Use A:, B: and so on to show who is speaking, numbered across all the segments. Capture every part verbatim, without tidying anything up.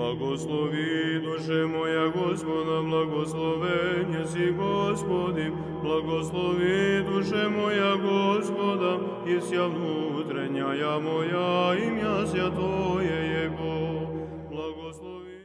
A: Благослови, душе моя Господа, благословення си Господи, благослови, душе моя Господа, и вся внутренняя моя, имя святое Его. Благослови.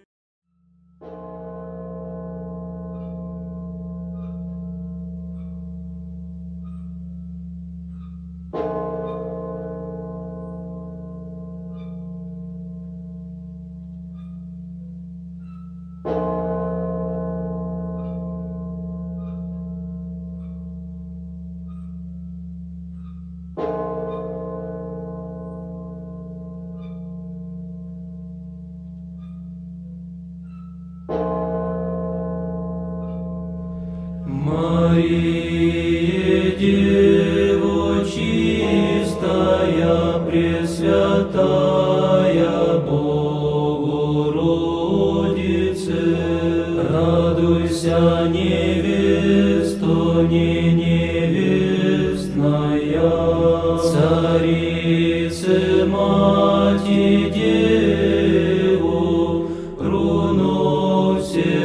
B: Мария, Дева чистая, Пресвятая Богородице, радуйся, невесто, не невестная, Царице, Мати, Деву, руно все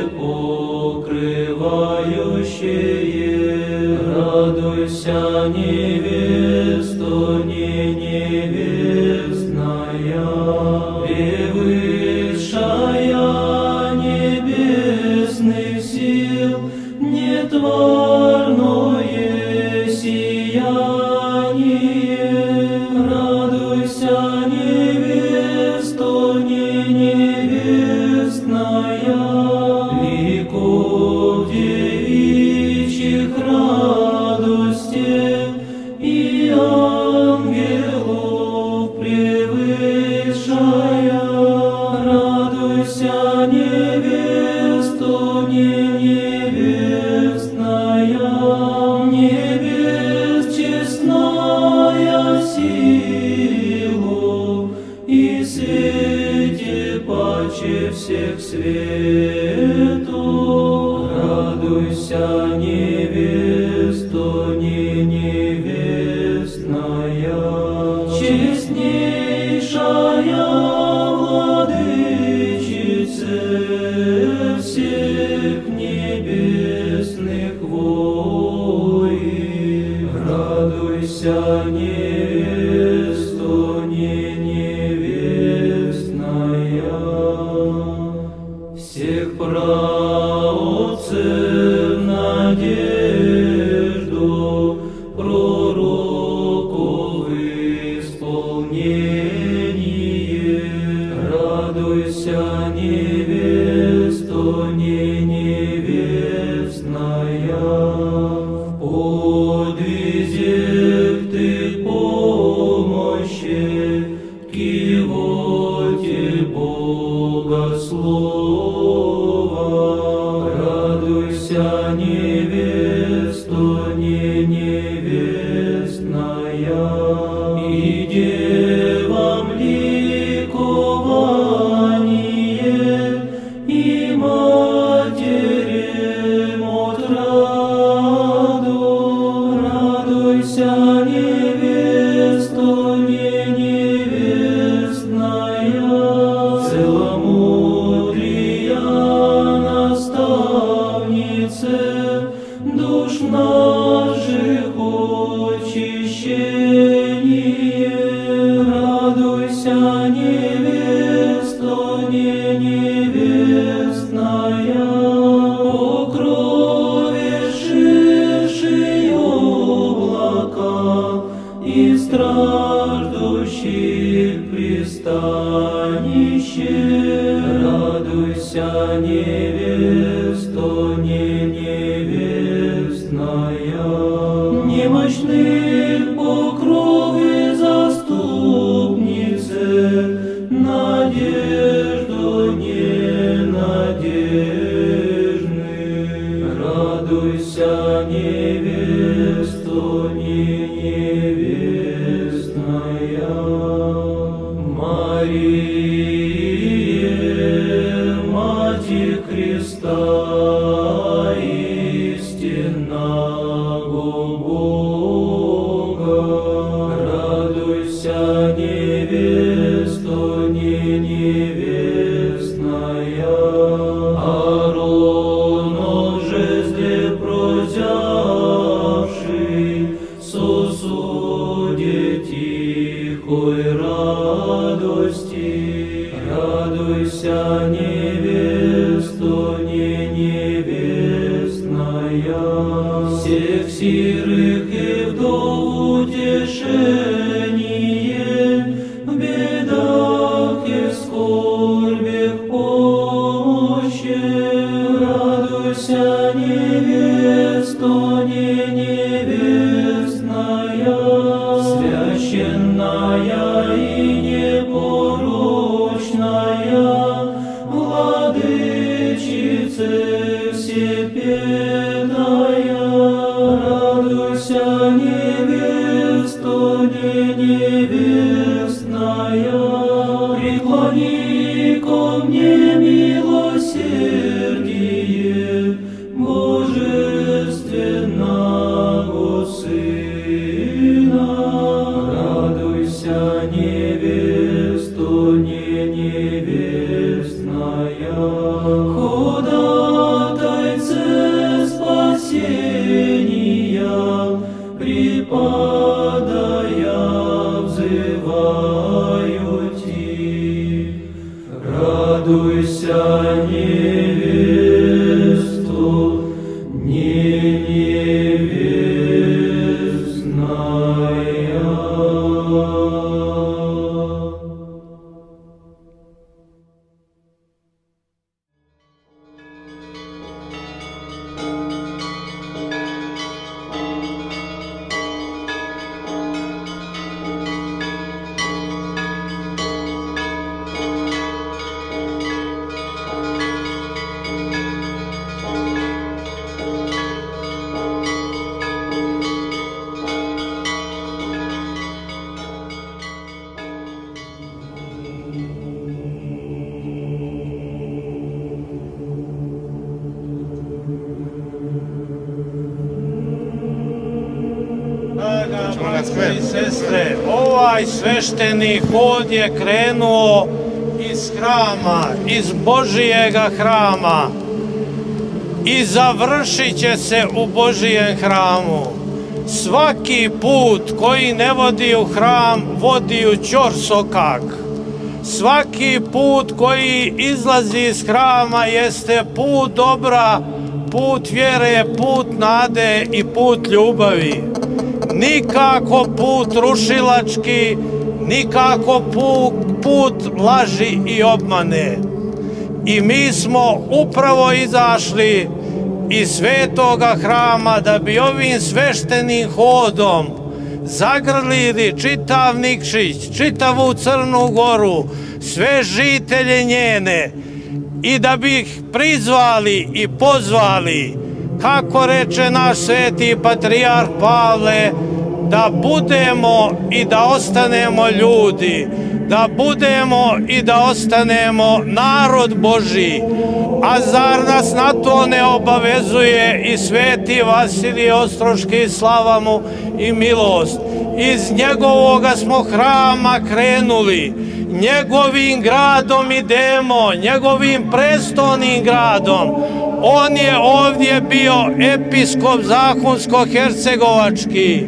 B: покрывающее, радуйся, невесто, не невестная, превысшая небесных сил, нетворное сияние, радуйся, невесто, не невестная, веков девичьих радостей и ангелов превышая, радуйся, невесто, не невестная, небес честная сила и свете паче всех светов, радуйся, невесто, не невестная, честнейшая владычице всех небесных воинов, радуйся, невесто, не невестная, всех праотцев надежду, пророков исполнение, радуйся, невесто, не невестная, в подвизях ты помощи, кивоте Богослова, радуйся, невесто, не невестная, и девам ликование, и матерям отраду, радуйся, невесто, не невестная, целомудрия наставнице, душ наших очищение, радуйся, невесто, не невестная, покровившие облака и страждущих пристанище, радуйся, невесто, не невестная, немощных покровы заступнице, надежду ненадежных, радуйся, невесто, не невестная, Мария, Матерь Христа, истинного Бога, радуйся, невесто, не невестная, Радуйся, невеста, не невестная, всех сирых и вдов утешение, в бедах и скорбях помощи. Радуйся, невеста, не невестная, священная и непорочная, владычица всепетая. Радуйся, невеста, не невестная, преклони ко мне милосердие Божественного Сына. Радуйся, невеста, не невестная, ходатайце спасения, преподая взываю Ти. Радуйся, невеста, не невестная.
C: Braće i sestre, ovaj svešteni hod je krenuo iz hrama, iz Božijega hrama i završit će se u Božijem hramu. Svaki put koji ne vodi u hram, vodi u ćorsokak. Svaki put koji izlazi iz hrama jeste put dobra, put vjere, put nade i put ljubavi. Nikako put rušilački, nikako put laži i obmane. I mi smo upravo izašli iz svetoga hrama da bi ovim sveštenim hodom zagrlili čitav Nikšić, čitavu Crnu Goru, sve žitelje njene i da bi ih prizvali i pozvali, kako reče naš sveti patrijarh Pavle, da budemo i da ostanemo ljudi, da budemo i da ostanemo narod Božji. A zar nas na to ne obavezuje i sveti Vasilije Ostroški, slava mu i milost? Iz njegovoga smo hrama krenuli, njegovim gradom idemo, njegovim prestolnim gradom. On je ovdje bio episkop Zahumsko-hercegovački.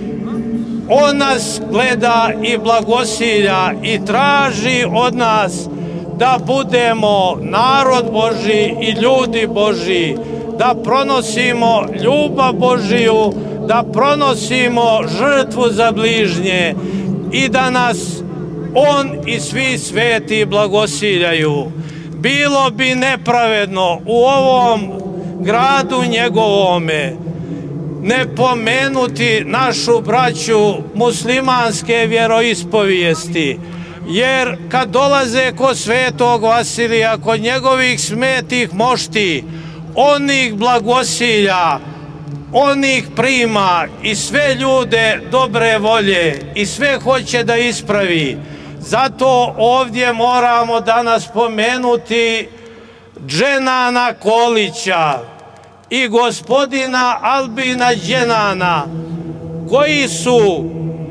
C: On nas gleda i blagosilja i traži od nas da budemo narod Božji i ljudi Božji, da pronosimo ljubav Božiju, da pronosimo žrtvu za bližnje i da nas On i svi sveti blagosiljaju. Bilo bi nepravedno u ovom gradu njegovome ne pomenuti našu braću muslimanske vjeroispovijesti, jer kad dolaze kod svetog Vasilija, kod njegovih svetih mošti, on ih blagosilja, on ih prima i sve ljude dobre volje i sve hoće da ispravi. Zato ovdje moramo danas spomenuti Dženana Kolića i gospodina Albina Dženana, koji su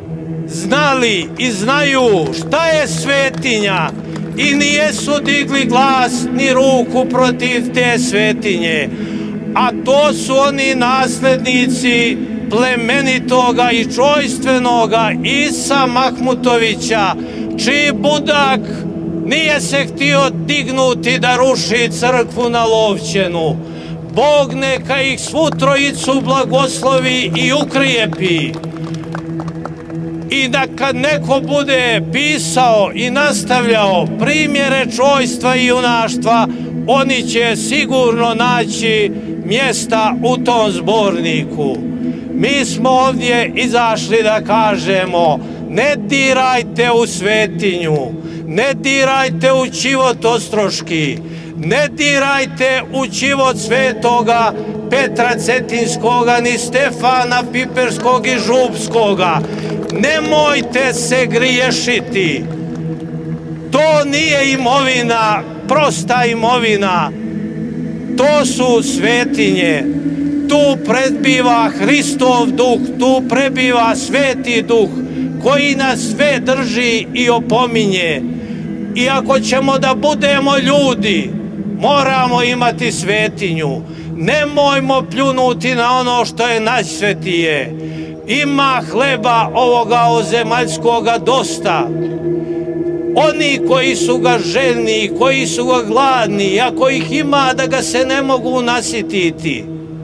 C: znali i znaju šta je svetinja i nijesu digli glas ni ruku protiv te svetinje. A to su oni naslednici plemenitoga i čojstvenoga Isa Mahmutovića, čiji budak nije se htio dignuti da ruši crkvu na Lovćenu. Bog neka ih svu trojicu blagoslovi i ukrijepi. I da kad neko bude pisao i nastavljao primjere čojstva i junaštva, oni će sigurno naći mjesta u tom zborniku. Mi smo ovdje izašli da kažemo, ne dirajte u svetinju, ne dirajte u čivot Ostroški, ne dirajte u čivot svetoga Petra Cetinskoga, ni Stefana Piperskog i Župskoga. Nemojte se griješiti. To nije imovina, prosta imovina. To su svetinje. Tu prebiva Hristov duh, tu prebiva Sveti duh koji nas sve drži i opominje. I ako ćemo da budemo ljudi, moramo imati svetinju. Nemojmo pljunuti na ono što je najsvetije. Ima hleba ovoga ozemaljskoga dosta. Oni koji su ga željni, koji su ga gladni, ako ih ima da ga se ne mogu nasititi,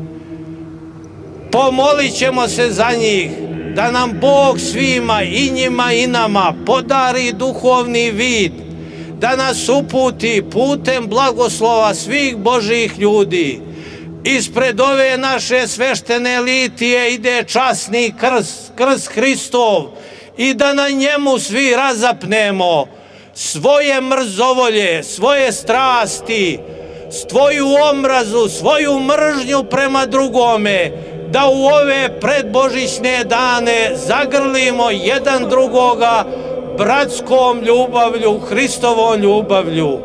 C: pomolit ćemo se za njih, da nam Bog svima, i njima i nama, podari duhovni vid, da nas uputi putem blagoslova svih Božjih ljudi. Ispred ove naše sveštene litije ide časni krst, krst Hristov, i da na njemu svi razapnemo svoje mrzovolje, svoje strasti, svoju omrazu, svoju mržnju prema drugome, da u ove predbožićne dane zagrlimo jedan drugoga bratskom ljubavlju, Hristovom ljubavlju.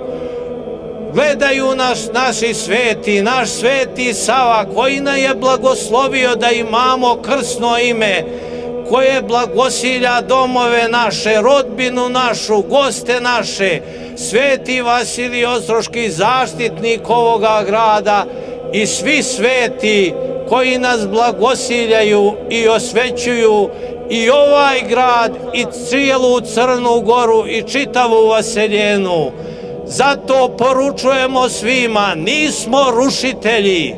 C: Gledaju nas naši sveti, naš sveti Sava, koji nam je blagoslovio da imamo krsno ime, koje blagosilja domove naše, rodbinu našu, goste naše, sveti Vasilij Ostroški, zaštitnik ovoga grada, i svi sveti koji nas blagosiljaju i osvećuju i ovaj grad i cijelu Crnu Goru i čitavu Vaseljenu. Zato poručujemo svima, nismo rušitelji,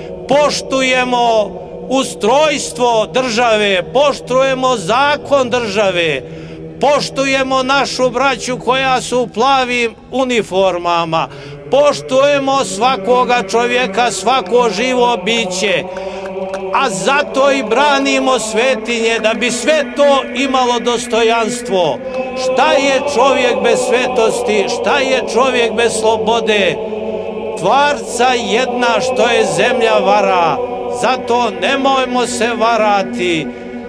C: poštujemo ustrojstvo države, poštujemo zakon države, poštujemo našu braću koja su u plavim uniformama, poštujemo svakoga čovjeka, svako živo biće, a zato i branimo svetinje, da bi sve to imalo dostojanstvo. Šta je čovjek bez svetosti, šta je čovjek bez slobode? Tvarca jedna što je zemlja vara, zato nemojmo se varati.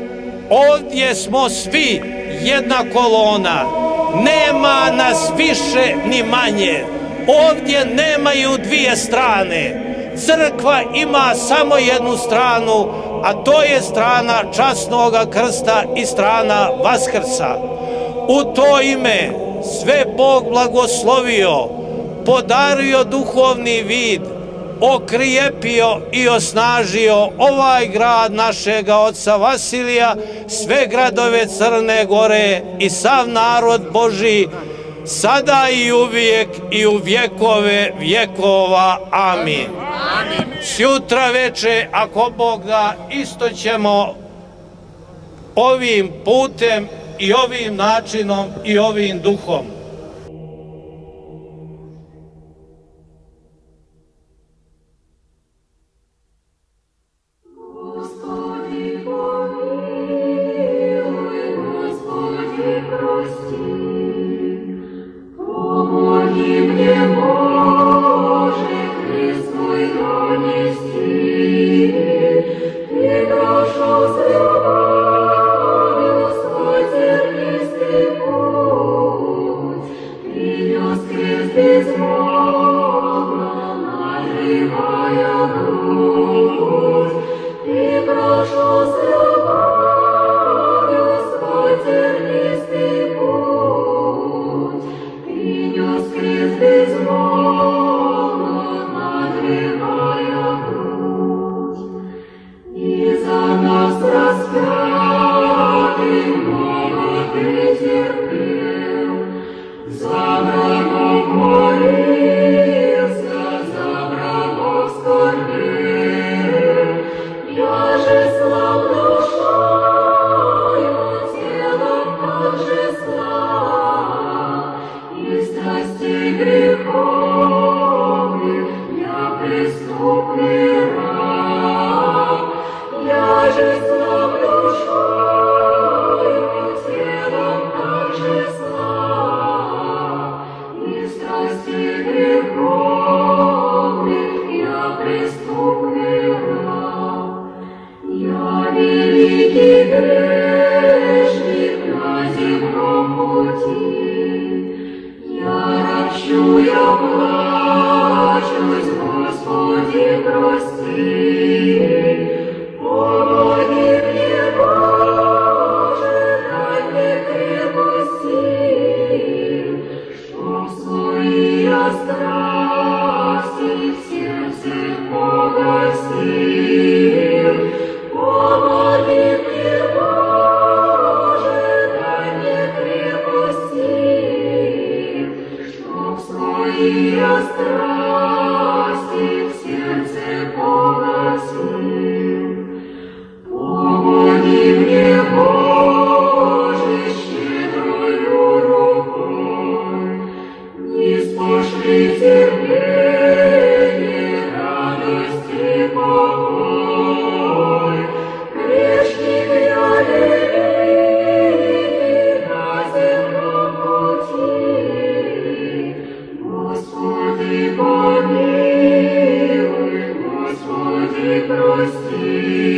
C: Ovdje smo svi jedna kolona, nema nas više ni manje. Ovdje nemaju dvije strane. Crkva ima samo jednu stranu, a to je strana časnoga krsta i strana Vaskrsa. U to ime sve Bog blagoslovio, podario duhovni vid, okrijepio i osnažio ovaj grad našega oca Vasilija, sve gradove Crne Gore i sav narod Božji, sada i uvijek i u vjekove vjekova. Amin. Sjutra veče, ako Bog da, isto ćemo ovim putem i ovim načinom i ovim duhom.
D: Господи, страсти в сердце погасил. Помоги мне, Боже, дай мне крепости, чтоб свои я страсти в сердце погасил. Помоги мне, Боже, щедрою рукой, не спошли терпение, радость и покой. Грешник я великий на земном пути, Господи, помилуй, Господи, прости.